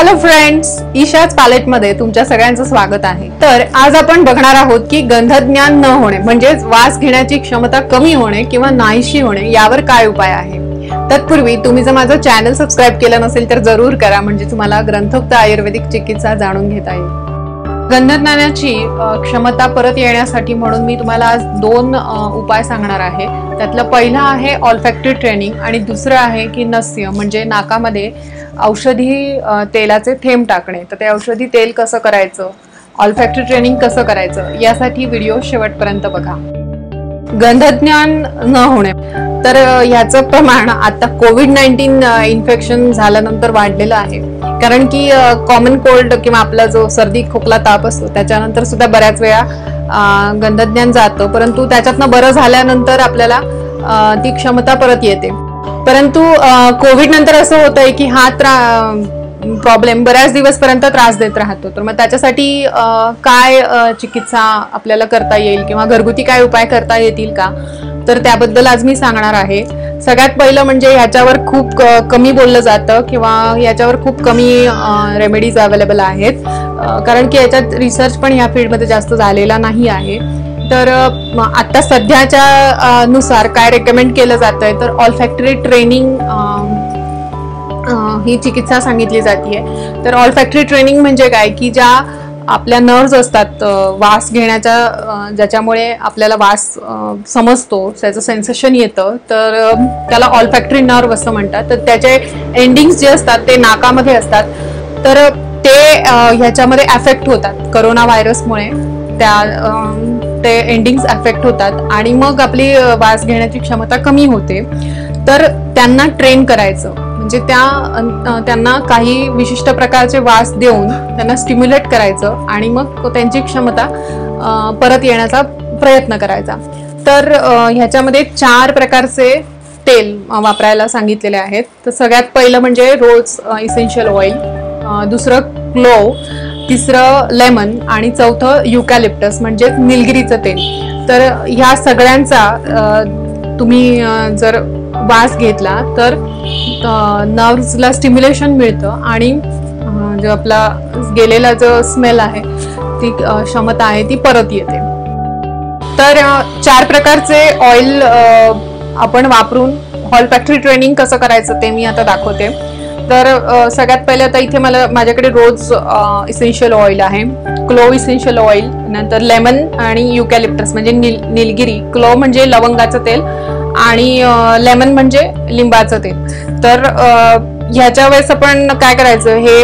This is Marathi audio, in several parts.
हॅलो फ्रेंड्स, ईशाच पॅलेट मध्ये तुमच्या सगळ्यांचं स्वागत आहे। तर आज आपण बघणार आहोत की गंधज्ञान न होणे म्हणजेच वास घेण्याची क्षमता कमी होणे किंवा नाहीशी होणे यावर काय उपाय आहे। तत्पूर्वी तुम्ही जर माझं चॅनल सबस्क्राइब केलं नसेल तर जरूर करा, म्हणजे तुम्हाला ग्रंथोक्त आयुर्वेदिक चिकित्सा जाणून घेता येईल। गंधज्ञानाची क्षमता परत येण्यासाठी म्हणून मी तुम्हाला आज दोन उपाय सांगणार आहे। त्यातला पहिला आहे ऑल्फॅक्टरी ट्रेनिंग आणि दुसरं आहे की नस्य म्हणजे नाकामध्ये औषधी तेलाचे थेंब टाकणे। तर ते औषधी तेल कसं करायचं, ऑल्फॅक्टरी ट्रेनिंग कसं करायचं यासाठी व्हिडिओ शेवटपर्यंत बघा। गंधज्ञान न होणे तर याचं प्रमाण आता कोविड-19 इन्फेक्शन झाल्यानंतर वाढलेलं आहे, कारण की कॉमन कोल्ड किंवा आपला जो सर्दी खोकला ताप असतो त्याच्यानंतर सुद्धा बऱ्याच वेळा गंधज्ञान जातं, परंतु त्याच्यातनं बरं झाल्यानंतर आपल्याला ती क्षमता परत येते। परंतु कोविड नंतर असं होतंय की हा प्रॉब्लेम बऱ्याच दिवसपर्यंत त्रास देत राहतो। तर मग त्याच्यासाठी काय चिकित्सा आपल्याला करता येईल किंवा घरगुती काय उपाय करता येतील का, तर त्याबद्दल आज मी सांगणार आहे। सगळ्यात पहिलं म्हणजे ह्याच्यावर खूप कमी बोललं जातं किंवा याच्यावर खूप कमी रेमेडीज अवेलेबल आहेत, कारण की याच्यात रिसर्च पण ह्या फील्डमध्ये जास्त झालेला नाही आहे। तर आता सध्याच्या नुसार काय रेकमेंड केलं जातंय तर ऑल्फॅक्टरी ट्रेनिंग ही चिकित्सा सांगितली जाते। तर ऑल्फॅक्टरी ट्रेनिंग म्हणजे काय की ज्या आपल्या नर्व्स असतात वास घेण्याच्या, ज्याच्यामुळे आपल्याला वास समजतो, त्याचं सेन्सेशन येतं, तर त्याला ऑल्फॅक्टरी नर्व असं म्हणतात। तर त्याचे एंडिंग्स जे असतात ते नाकामध्ये असतात, तर ते ह्याच्यामध्ये अफेक्ट होतात कोरोना व्हायरसमुळे, ते एंडिंग्स अफेक्ट होतात आणि मग आपली वास घेण्याची क्षमता कमी होते। तर त्यांना ट्रेन करायचं म्हणजे त्यांना काही विशिष्ट प्रकारचे वास देऊन त्यांना स्टिम्युलेट करायचं आणि मग त्यांची क्षमता परत येण्याचा प्रयत्न करायचा। तर ह्याच्यामध्ये 4 प्रकारचे तेल वापरायला सांगितलेले आहेत। तर सगळ्यात पहिलं म्हणजे रोज इसेन्शियल ऑइल, दुसरं क्लोव, तिसरं लेमन आणि चौथं युकॅलिप्टस म्हणजे निलगिरीचं तेल। तर ह्या सगळ्यांचा तुम्ही जर वास घेतला तर नर्व्सला स्टिम्युलेशन मिळतं आणि जो आपला गेलेला जो स्मेल आहे, ती क्षमता आहे ती परत येते। तर 4 प्रकारचे ऑइल आपण वापरून ऑल्फॅक्टरी ट्रेनिंग कसं करायचं ते मी आता दाखवते। तर सगळ्यात पहिले आता इथे माझ्याकडे रोज इसेन्शियल ऑइल आहे, क्लोव इसेन्शियल ऑइल, नंतर लेमन आणि युकॅलिप्टस म्हणजे निलगिरी, क्लोव म्हणजे लवंगाचं तेल आणि लेमन म्हणजे लिंबाचं तेल। तर ह्याच्या वेळेस आपण काय करायचं, हे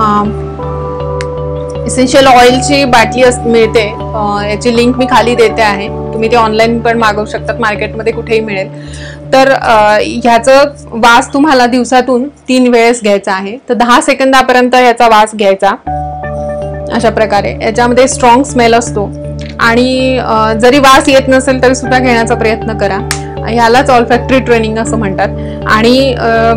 इसेन्शियल ऑइलची बाटली मिळते, याची लिंक मी खाली देते आहे, तुम्ही ते ऑनलाईन पण मागवू शकतात, मार्केटमध्ये कुठेही मिळेल। तर ह्याचं वास तुम्हाला दिवसातून 3 वेळेस घ्यायचा आहे। तर 10 सेकंदापर्यंत ह्याचा वास घ्यायचा अशा प्रकारे। याच्यामध्ये स्ट्रॉंग स्मेल असतो आणि जरी वास येत नसेल तरी सुद्धा घेण्याचा प्रयत्न करा, ह्यालाच ऑल्फॅक्टरी ट्रेनिंग असं म्हणतात। आणि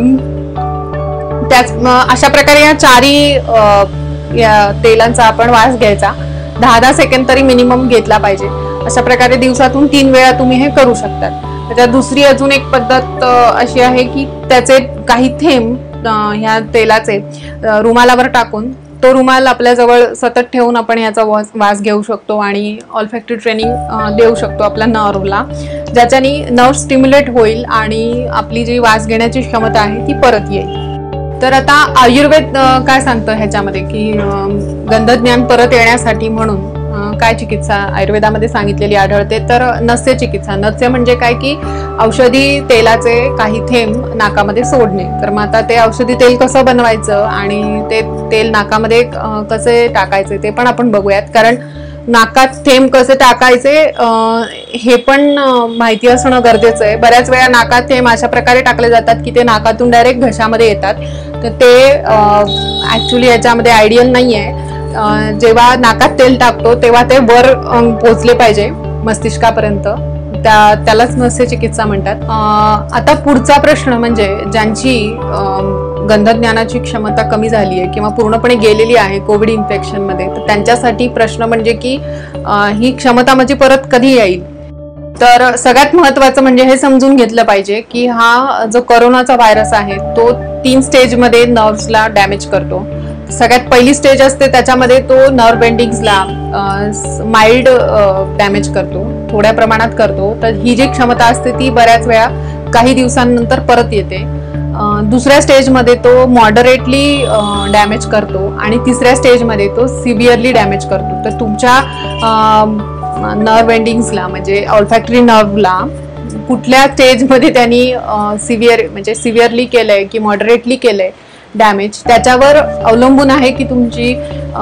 त्याच अशा प्रकारे या 4 या तेलांचा आपण वास घ्यायचा, 10-10 सेकंद तरी मिनिमम घेतला पाहिजे। अशा प्रकारे दिवसातून 3 वेळा तुम्ही हे करू शकतात। त्याच्यात दुसरी अजून एक पद्धत अशी आहे की त्याचे काही थेंब ह्या तेलाचे रुमालावर टाकून तो रुमाल आपल्या जवळ सतत ठेवून आपण याचा वास घेऊ शकतो आणि ऑल्फॅक्टरी ट्रेनिंग देऊ शकतो आपल्या नर्वला, ज्याच्याने नर्व स्टिम्युलेट होईल आणि आपली जी वास घेण्याची क्षमता आहे ती परत येईल। तर आता आयुर्वेद काय सांगतं ह्याच्यामध्ये की गंधज्ञान परत येण्यासाठी म्हणून काय चिकित्सा आयुर्वेदामध्ये सांगितलेली आढळते, तर नस्य चिकित्सा। नस्य म्हणजे काय की औषधी तेलाचे काही थेंब नाकामध्ये सोडणे। तर मग आता ते औषधी तेल कसं बनवायचं आणि ते तेल नाकामध्ये कसे टाकायचे ते पण आपण बघूयात, कारण नाकात थेंब कसे टाकायचे हे पण माहिती असणं गरजेचं आहे। बऱ्याच वेळा नाकात थेंब अशा प्रकारे टाकले जातात की ते नाकातून डायरेक्ट घशामध्ये येतात, तर ते ऍक्च्युली याच्यामध्ये आयडियल नाही आहे। जेव्हा नाकात तेल टाकतो तेव्हा ते वर पोचले पाहिजे मस्तिष्कापर्यंत, त्यालाच नस्य चिकित्सा म्हणतात। आता पुढचा प्रश्न म्हणजे ज्यांची गंधज्ञानाची क्षमता कमी झाली आहे किंवा पूर्णपणे गेलेली आहे कोविड इन्फेक्शन मध्ये, तर त्यांच्यासाठी प्रश्न म्हणजे की ही क्षमता माझी परत कधी येईल। तर सगळ्यात महत्त्वाचं म्हणजे हे समजून घेतलं पाहिजे की हा जो कोरोनाचा व्हायरस आहे तो 3 स्टेजमध्ये नर्व्सला डॅमेज करतो. सगळ्यात पहिली स्टेज असते त्याच्यामध्ये तो नर्व एंडिंग्सला माइल्ड डॅमेज करतो, थोड्या प्रमाणात करतो. तर ही जी क्षमता असते ती बऱ्याच वेळा काही दिवसांनंतर परत येते. दुसऱ्या स्टेजमध्ये तो मॉडरेटली डॅमेज करतो आणि तिसऱ्या स्टेजमध्ये तो सिव्हिअरली डॅमेज करतो. तर तुमच्या नर्व एंडिंग्सला म्हणजे ऑल्फॅक्टरी नर्वला कुठल्या स्टेजमध्ये त्यांनी सिव्हिअरली केलंय की मॉडरेटली केलंय डॅमेज, त्याच्यावर अवलंबून आहे की तुमची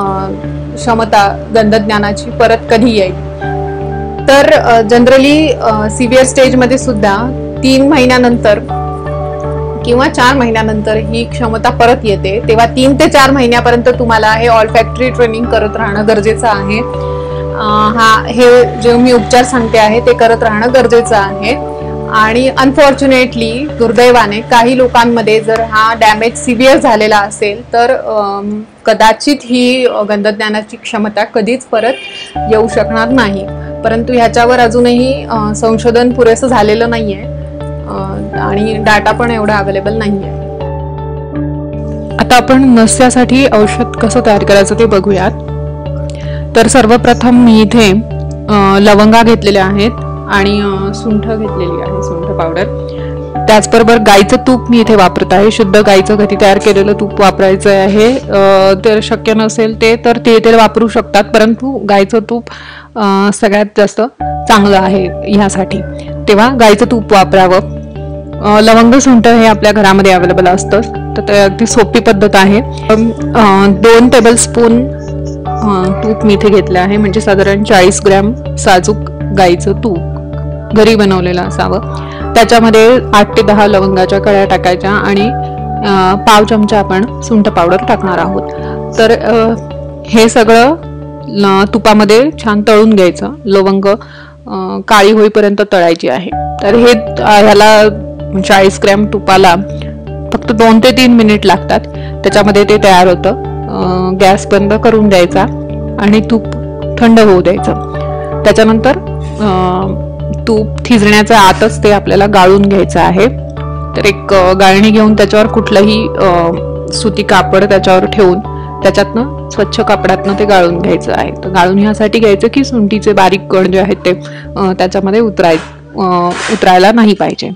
क्षमता गंधज्ञानाची परत कधी येईल. तर जनरली सिव्हिअर स्टेजमध्ये सुद्धा 3 महिन्यानंतर किंवा 4 महिन्यानंतर ही क्षमता परत येते. तेव्हा 3 ते 4 महिन्यापर्यंत तुम्हाला हे ऑल्फॅक्टरी ट्रेनिंग करत राहणं गरजेचं आहे. हे जे मी उपचार सांगते आहे ते करत राहणं गरजेचं आहे. आणि अनफॉर्च्युनेटली दुर्दैवाने काही लोकांमध्ये जर हा डॅमेज सिव्हिअर झालेला असेल तर कदाचित ही गंधज्ञानाची क्षमता कधीच परत येऊ शकणार नाही. परंतु ह्याच्यावर अजूनही संशोधन पुरेसं झालेलं नाहीये आणि डाटा पण एवढा अवेलेबल नाहीये. आता आपण नस्यासाठी औषध कसं तयार करायचं ते बघूयात. तर सर्वप्रथम मी इथे लवंगा घेतलेल्या आहेत आणि सुंठ घेतलेली आहे, सुंठ पावडर. त्याचबरोबर गाईचं तूप मी इथे वापरत आहे. शुद्ध गाईचं घरी तयार केलेलं तूप वापरायचं आहे. तर शक्य नसेल तर तेल वापरू शकतात, परंतु गाईचं तूप सगळ्यात जास्त चांगलं आहे ह्यासाठी, तेव्हा गाईचं तूप वापरावं. लवंग सुंठ हे आपल्या घरामध्ये अवेलेबल असतं, तर अगदी सोपी पद्धत आहे. 2 टेबलस्पून तूप मी इथे घेतलं आहे, म्हणजे साधारण 40 ग्रॅम साजूक गाईचं तूप घरी बनवलेलं असावं. त्याच्यामध्ये 8 ते 10 लवंगाच्या कळ्या टाकायच्या आणि पाव चमचा आपण सुंठ पावडर टाकणार आहोत. तर हे सगळं तुपामध्ये छान तळून घ्यायचं. लवंग काळी होईपर्यंत तळायची आहे. तर ह्याला 40 ग्रॅम तुपाला फक्त 2 ते 3 मिनिट लागतात. त्याच्यामध्ये ते तयार होतं. गॅस बंद करून द्यायचा आणि तूप थंड होऊ द्यायचं. त्याच्यानंतर तूप थिजण्याच्या आतच ते आपल्याला गाळून घ्यायचं आहे. तर एक गाळणी घेऊन त्याच्यावर कुठलंही सुती कापड त्याच्यावर ठेवून त्याच्यातनं स्वच्छ कापडातनं ते गाळून घ्यायचं आहे. तर गाळून ह्यासाठी घ्यायचं की सुंठीचे बारीक कण जे आहेत ते त्याच्यामध्ये उतरायला नाही पाहिजे.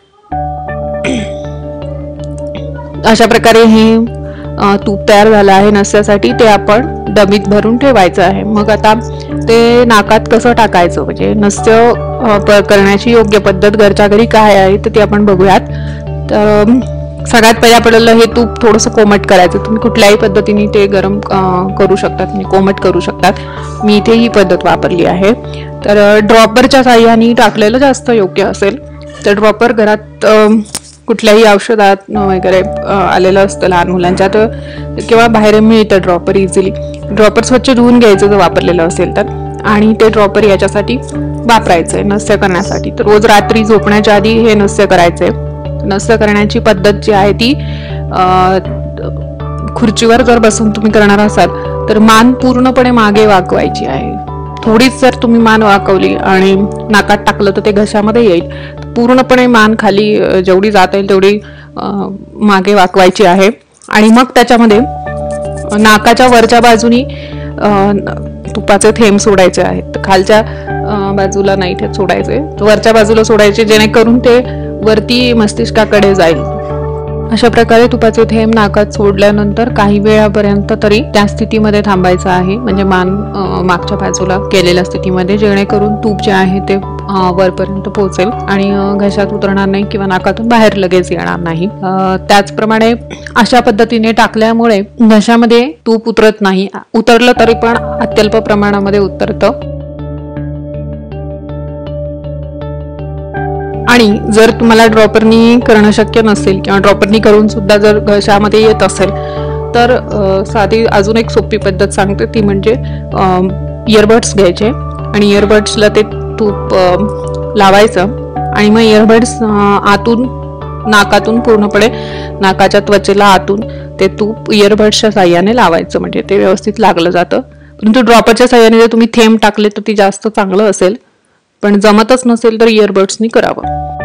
अशा प्रकारे हे तूप तयार झालं आहे नस्यासाठी. ते आपण डबीत भरून ठेवायचं आहे. मग आता ते नाकात कसं टाकायचं, म्हणजे नस्य करण्याची योग्य पद्धत घरच्या घरी काय आहे तर ते आपण बघूयात. तर सगळ्यात पहिल्या आपल्याला हे तूप थोडंसं कोमट करायचं. तुम्ही कुठल्याही पद्धतीने ते गरम करू शकतात, म्हणजे कोमट करू शकतात. मी इथे ही पद्धत वापरली आहे. तर ड्रॉपरच्या साह्याने टाकलेलं जास्त योग्य असेल. तर ड्रॉपर घरात कुठल्याही औषधात वगैरे आलेलं असतं लहान मुलांच्या, तर किंवा बाहेर मिळतं ड्रॉपर इझिली. ड्रॉपर स्वच्छ धुवून घ्यायचं जर वापरलेलं असेल तर, आणि ते ड्रॉपर याच्यासाठी वापरायचं आहे नस्य करण्यासाठी. तर रोज रात्री झोपण्याच्या आधी हे नस्य करायचंय. नस्य करण्याची पद्धत जी आहे ती खुर्चीवर जर बसून तुम्ही करणार असाल तर मान पूर्णपणे मागे वाकवायची आहे. थोडीच जर तुम्ही मान वाकवली आणि नाकात टाकलं तर ते घशामध्ये येईल. पूर्णपणे मान खाली जेवढी जाता येईल तेवढी मागे वाकवायची आहे. आणि मग त्याच्यामध्ये नाकाच्या वरच्या बाजूनी तुपाचे थेंब सोडायचे आहेत. खालच्या बाजूला नाही ते सोडायचे, वरच्या बाजूला सोडायचे, जेणेकरून ते वरती मस्तिष्काकडे जाईल. अशा प्रकारे तुपाचे थेंब नाकात सोडल्यानंतर काही वेळापर्यंत तरी त्या स्थितीमध्ये थांबायचं आहे, म्हणजे मान मागच्या बाजूला केलेल्या स्थितीमध्ये, जेणेकरून तूप जे आहे ते वरपर्यंत पोहोचेल आणि घशात उतरणार नाही किंवा नाकातून बाहेर लगेच येणार नाही. त्याचप्रमाणे अशा पद्धतीने टाकल्यामुळे घशामध्ये तूप उतरत नाही. उतरलं तरी पण अत्यल्प प्रमाणामध्ये उतरतं. आणि जर तुम्हाला ड्रॉपरनी करणं शक्य नसेल किंवा ड्रॉपरनी करून सुद्धा जर घशामध्ये येत असेल तर साधी अजून एक सोपी पद्धत सांगते, ती म्हणजे इयरबड्स घ्यायचे आणि इयरबड्सला ते तूप लावायचं आणि मग इयरबड्स आतून नाकातून पूर्णपणे नाकाच्या त्वचेला आतून ते तूप इयरबड्सच्या साह्याने लावायचं, म्हणजे ते व्यवस्थित लागलं जातं. परंतु ड्रॉपरच्या साह्याने जर तुम्ही थेंब टाकले तर ती जास्त चांगलं असेल. पण जमतच नसेल तर इयरबड्सनी करावं.